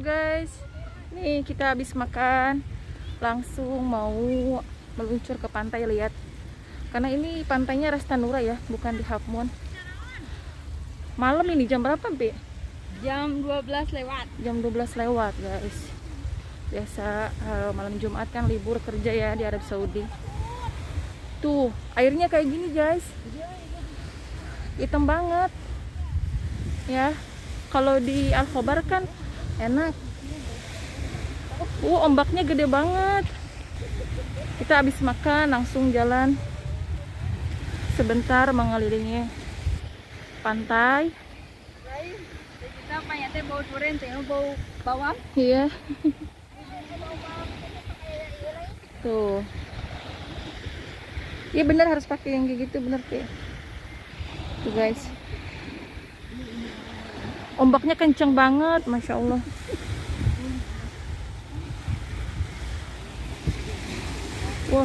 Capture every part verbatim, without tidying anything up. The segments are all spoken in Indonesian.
guys, nih kita habis makan, langsung mau meluncur ke pantai. Lihat, karena ini pantainya Rastanura ya, bukan di Half Moon. Malam ini jam berapa, Bi? Jam dua belas lewat. Jam dua belas lewat guys. Biasa uh, malam Jumat kan libur kerja ya di Arab Saudi. Tuh airnya kayak gini guys, hitam banget ya. Kalau di Al Khobar kan enak. Uh, ombaknya gede banget. Kita habis makan langsung jalan sebentar mengelilingi pantai. Kita payatnya bau durian, bau bawang. Iya. Tuh. Iya bener, harus pakai yang kayak gitu, bener Pi. Tuh guys. Ombaknya kenceng banget, Masya Allah. Wah.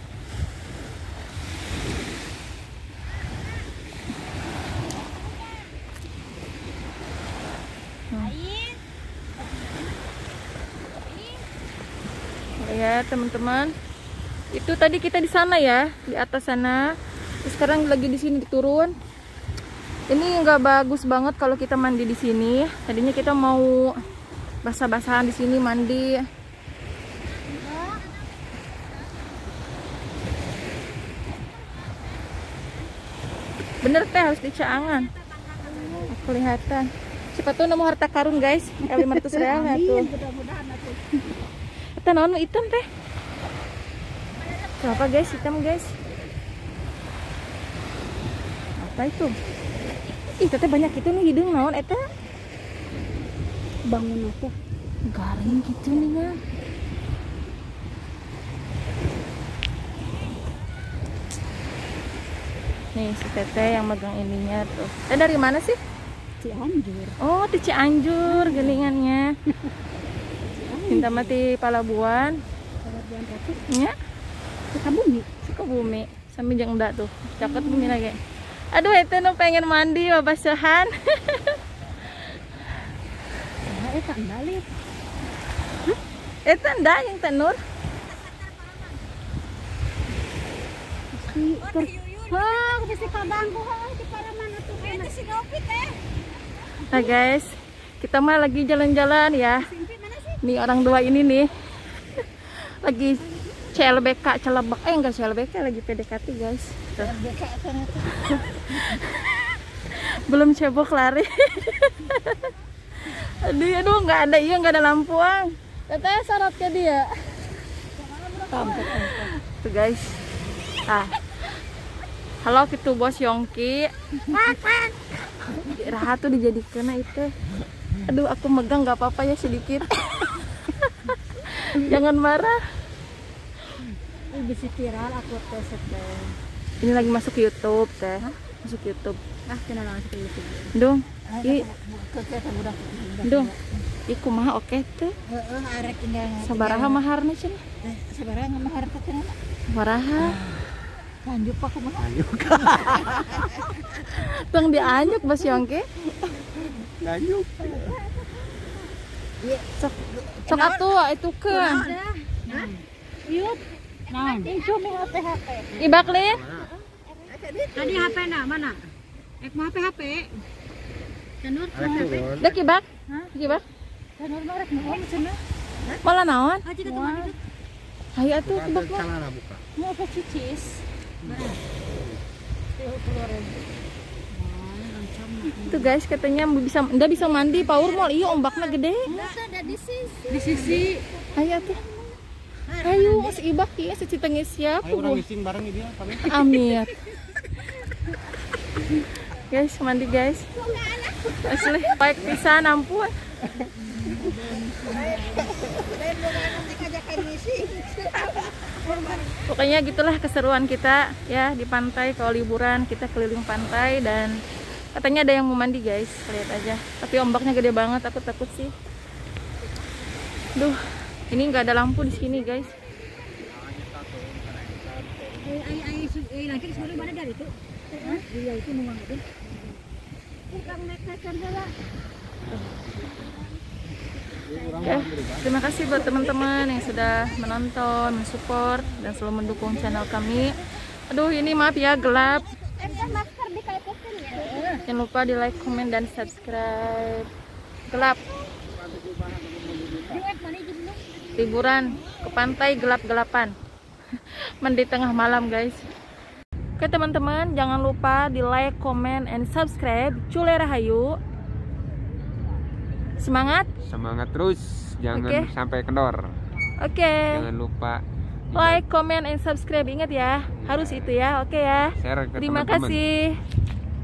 Ya teman-teman, itu tadi kita di sana ya, di atas sana. Terus sekarang lagi di sini turun. Ini nggak bagus banget kalau kita mandi di sini. Tadinya kita mau basah-basahan di sini mandi. Bener teh, harus di Caangan. Kelihatan. Siapa tuh nemu harta karun guys, lima ratus real ya tuh. Kita naon hitam teh. Kenapa guys, hitam guys? Apa itu? Ih, teteh banyak itu nih hidung naon eta? Bangun apa? Garing gitu nih ya. Nih si teteh yang megang ininya tuh. Eh dari mana sih? Cianjur. Oh, di Cianjur gelingannya. Minta mati Palabuhan. Palabuhan Ratu. Ya. Sukabumi. Sukabumi. Sambil jeung enggak tuh. Caket hmm. Bumi lagi. Aduh, itu nu pengen mandi babasahan. Nah, eta balik. Hah? Eta nda yang tenur. Si tur. Hah, bisa kabangku heuh di paraman atuh kana si Nopi teh. Nah, guys, kita mah lagi jalan-jalan ya. Nih orang dua ini nih lagi C L B K celebek, eh enggak C L B K, lagi P D K T guys. Belum cebok lari. Aduh, aduh nggak ada, iya nggak ada lampuan. Teteh syarat ke dia. Tuh guys. Ah. Halo gitu bos Yongki. Raha tuh dijadikan itu. Aduh, aku megang nggak apa-apa ya sedikit. Jangan marah. Ini bisa viral aku tes teh. Ini lagi masuk ke YouTube teh. Masuk YouTube. Ah, kenapa masuk ke YouTube? Dong. I Kegiatan udah. Dong. Iku mah oke teh. Heeh, arek indah. Sabaraha maharna cenah? Sabaraha mahar teh cenah? Sabaraha? Anjuk aku mah. Anjuk. Bang dianjuk Bos Yongki. Anjuk. Sok sok atuh itu kan. Yuk. Nah, itu mi H P H P. Ibaklin. Tadi H P na mana? Ek mau H P H P. Tanur H P. Dak ibak? Hah? Ibak? Tanur mah rek mau cenah. Malah naon? Aja ke tempat itu. Hayu atuh ibak mah. Mau ke cicis. Mana? Itu guys katanya bisa enggak bisa mandi power mall. Iya ombaknya gede. Ada di sisi. Di sisi. Hayu atuh. Hayu si ibak ieu si citengis siap. Ayo orang ngising bareng dia kami. Amin. Guys, mandi guys. Asli baik pisan ampun. Pokoknya gitulah keseruan kita ya di pantai. Kalau liburan kita keliling pantai dan katanya ada yang mau mandi guys, lihat aja. Tapi ombaknya gede banget, aku takut sih. Duh, ini nggak ada lampu di sini guys. Eh, ay ay ay lagi suruh mana dari itu? Hah? Dia itu mau ngambil. Bukan naik-naikan saja. Oke, terima kasih buat teman-teman yang sudah menonton, mensupport, dan selalu mendukung channel kami. Aduh, ini maaf ya gelap. Jangan lupa di like, komen, dan subscribe. Gelap. Liburan ke pantai gelap-gelapan. Mandi tengah malam, guys. Oke teman-teman, jangan lupa di like, comment, and subscribe. Cule Rahayu. Semangat. Semangat terus, jangan Oke. sampai kendor. Oke. Jangan lupa Like, comment, and subscribe. Ingat ya, harus itu ya. Oke ya. share ke Terima teman-teman. kasih.